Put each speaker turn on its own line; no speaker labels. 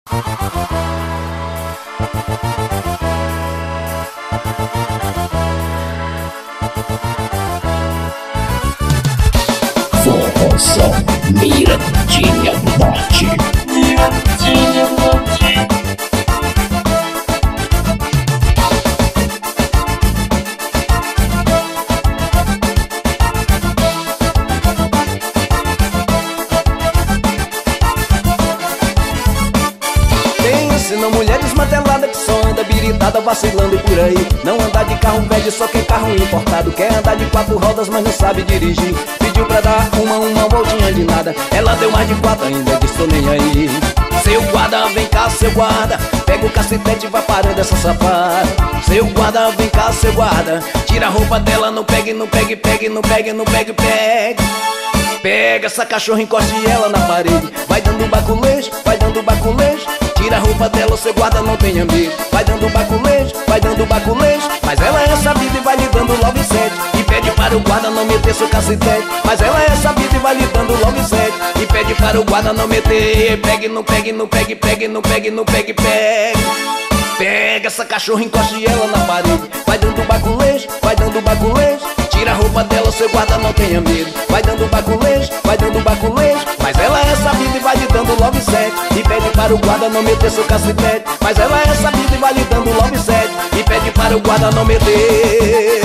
Forrozão Mirandinha do Norte. Mirandinha do Norte.
Ensina mulher desmantelada que só anda biritada vacilando por aí. Não anda de carro velho, só quer carro importado. Quer andar de 4 rodas, mas não sabe dirigir. Pediu pra dar uma voltinha de nada. Ela deu mais de 4 ainda, disse tô nem aí. Seu guarda, vem cá, seu guarda. Pega o cacetete e vai parando essa safada. Seu guarda, vem cá, seu guarda. Tira a roupa dela, não pegue, não pegue, pegue, não pegue, não pegue, pegue. Pega essa cachorra, encoste ela na parede. Vai dando baculejo, vai dando baculejo. Tira a roupa dela, seu guarda não tenha medo. Vai dando baculejo, vai dando baculejo. Mas ela é sabida e vai lhe dando logo em sete. E pede para o guarda não meter seu cacetete. Mas ela é sabida e vai lhe dando logo em sete. E pede para o guarda não meter. Pegue, não pegue, não pegue, pegue, não pegue, não pegue, pegue. Pega essa cachorra, encoste ela na parede. Vai dando baculejo, vai dando baculejo. Tira a roupa dela, seu guarda não tenha medo. Vai dando baculejo, vai dando baculejo. Mas ela é sabida e vai lhe dando logo em sete. E pede para o guarda não meter seu cacetete. Mas ela é sabida e vai lhe dando logo em sete. E pede para o guarda não meter.